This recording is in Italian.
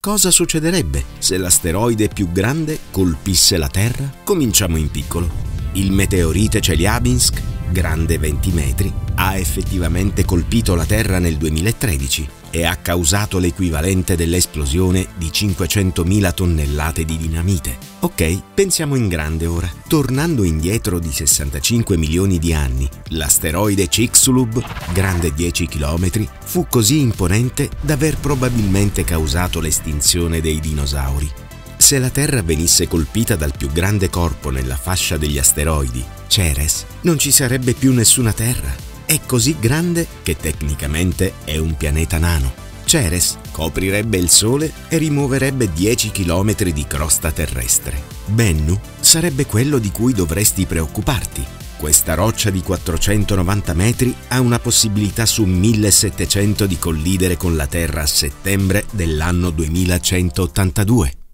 Cosa succederebbe se l'asteroide più grande colpisse la Terra? Cominciamo in piccolo. Il meteorite Chelyabinsk, grande 20 metri, ha effettivamente colpito la Terra nel 2013 e ha causato l'equivalente dell'esplosione di 500.000 tonnellate di dinamite. Ok, pensiamo in grande ora. Tornando indietro di 65 milioni di anni, l'asteroide Chicxulub, grande 10 km, fu così imponente da aver probabilmente causato l'estinzione dei dinosauri. Se la Terra venisse colpita dal più grande corpo nella fascia degli asteroidi, Ceres, non ci sarebbe più nessuna Terra. È così grande che tecnicamente è un pianeta nano. Ceres coprirebbe il Sole e rimuoverebbe 10 km di crosta terrestre. Bennu sarebbe quello di cui dovresti preoccuparti. Questa roccia di 490 metri ha una possibilità su 1700 di collidere con la Terra a settembre dell'anno 2182.